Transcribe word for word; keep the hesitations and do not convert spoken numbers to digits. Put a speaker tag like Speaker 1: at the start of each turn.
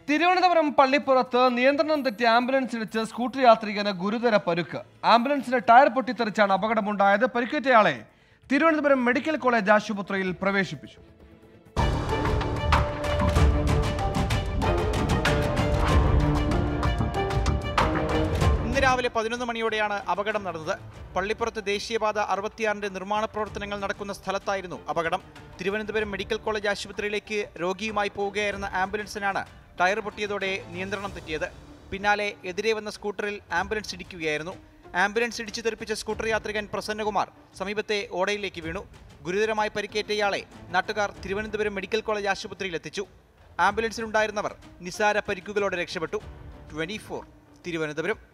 Speaker 1: തിരുവനന്തപുരം പള്ളിപ്പുറത്ത് നിയന്ത്രണം തെറ്റി ആംബുലൻസ് ഇടിച്ച് സ്കൂട്ടർ യാത്രികന് ഗുരുതര പരുക്ക്. ആംബുലൻസിന്റെ ടയർ പൊട്ടിത്തെറിച്ചാണ് അപകടമുണ്ടായത്. പരിക്കേറ്റയാളെ തിരുവനന്തപുരം മെഡിക്കൽ കോളേജ് ആശുപത്രിയിൽ പ്രവേശിപ്പിച്ചു.
Speaker 2: ഇന്ന് രാവിലെ പതിനൊന്ന് മണിയോടെയാണ് അപകടം നടന്നത്. പള്ളിപ്പുറത്ത് ദേശീയപാത അറുപത്തിയാറിന്റെ നിർമ്മാണ പ്രവർത്തനങ്ങൾ നടക്കുന്ന സ്ഥലത്തായിരുന്നു അപകടം. തിരുവനന്തപുരം മെഡിക്കൽ കോളേജ് ആശുപത്രിയിലേക്ക് രോഗിയുമായി പോവുകയായിരുന്ന ആംബുലൻസിനാണ് ടയർ പൊട്ടിയതോടെ നിയന്ത്രണം തെറ്റിയത്. പിന്നാലെ എതിരെ വന്ന സ്കൂട്ടറിൽ ആംബുലൻസ് ഇടിക്കുകയായിരുന്നു. ആംബുലൻസ് ഇടിച്ചു തെറിപ്പിച്ച സ്കൂട്ടർ യാത്രികൻ പ്രസന്നകുമാർ സമീപത്തെ ഓടയിലേക്ക് വീണു. ഗുരുതരമായി പരിക്കേറ്റയാളെ നാട്ടുകാർ തിരുവനന്തപുരം മെഡിക്കൽ കോളേജ് ആശുപത്രിയിൽ എത്തിച്ചു. ആംബുലൻസിലുണ്ടായിരുന്നവർ നിസാര പരിക്കുകളോടെ രക്ഷപ്പെട്ടു. Twenty four Thiruvananthapuram.